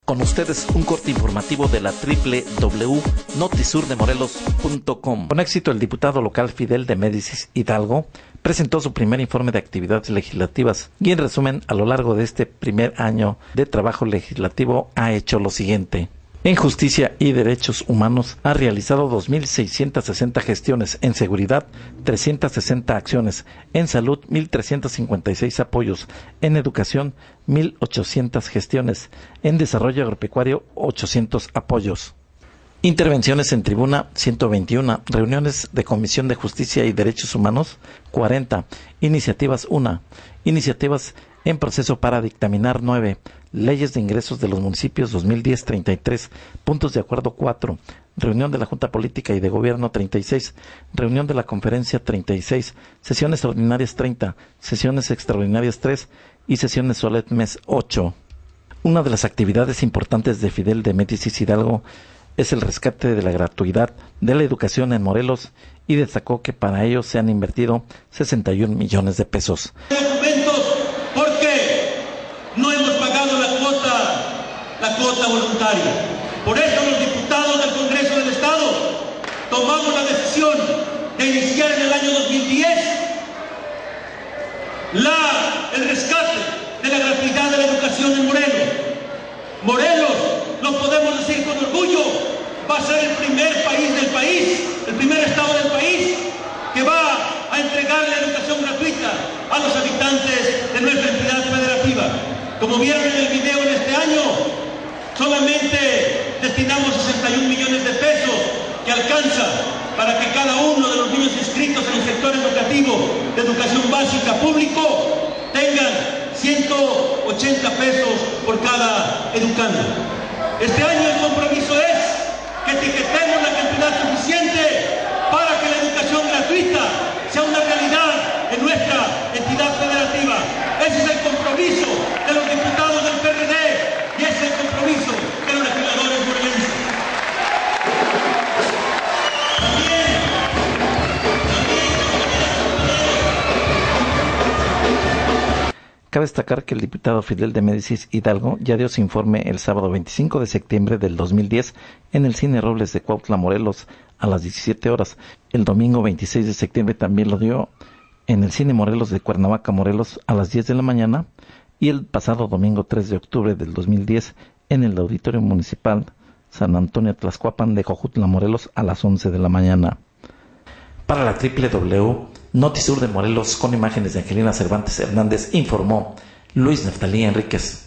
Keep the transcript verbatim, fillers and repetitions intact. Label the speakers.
Speaker 1: Con ustedes un corte informativo de la doble u doble u doble u punto notisur de morelos punto com. Con éxito, el diputado local Fidel de Médicis Hidalgo presentó su primer informe de actividades legislativas y, en resumen, a lo largo de este primer año de trabajo legislativo ha hecho lo siguiente. En Justicia y Derechos Humanos ha realizado dos mil seiscientas sesenta gestiones, en Seguridad trescientas sesenta acciones, en Salud mil trescientos cincuenta y seis apoyos, en Educación mil ochocientas gestiones, en Desarrollo Agropecuario ochocientos apoyos. Intervenciones en tribuna ciento veintiuno, reuniones de Comisión de Justicia y Derechos Humanos cuarenta, iniciativas uno, iniciativas en proceso para dictaminar nueve, leyes de ingresos de los municipios dos mil diez treinta y tres, puntos de acuerdo cuatro, reunión de la Junta Política y de Gobierno treinta y seis, reunión de la Conferencia treinta y seis, sesiones ordinarias treinta, sesiones extraordinarias tres y sesiones solemnes ocho. Una de las actividades importantes de Fidel de Médicis Hidalgo es el rescate de la gratuidad de la educación en Morelos y destacó que para ello se han invertido sesenta y un millones de pesos.
Speaker 2: Documentos porque no hemos pagado la cuota, la cuota voluntaria. Por eso los diputados del Congreso del Estado tomamos la decisión de iniciar en el año dos mil diez la, el rescate de la gratuidad de la educación en Morelos. Morelos, lo podemos decir con orgullo, va a ser el primer país del país, el primer estado del país que va a entregar la educación gratuita a los habitantes de nuestra entidad federativa. Como vieron en el video, en este año solamente destinamos sesenta y un millones de pesos, que alcanza para que cada uno de los niños inscritos en el sector educativo de educación básica público tengan ciento ochenta pesos por cada educando. Este año el compromiso es que etiquetemos la cantidad suficiente para que la educación gratuita sea una realidad en nuestra entidad federativa. Ese es el compromiso de los diputados del P R D y ese es el compromiso de los legisladores morelenses.
Speaker 1: Cabe destacar que el diputado Fidel de Médicis Hidalgo ya dio su informe el sábado veinticinco de septiembre del dos mil diez en el Cine Robles de Cuautla, Morelos, a las diecisiete horas. El domingo veintiséis de septiembre también lo dio en el Cine Morelos de Cuernavaca, Morelos, a las diez de la mañana, y el pasado domingo tres de octubre del dos mil diez en el Auditorio Municipal San Antonio Tlaxcuapan de Jojutla, Morelos, a las once de la mañana. Para la doble u doble u doble u punto notisur de Morelos, con imágenes de Angelina Cervantes Hernández, informó Luis Neftalí Enríquez.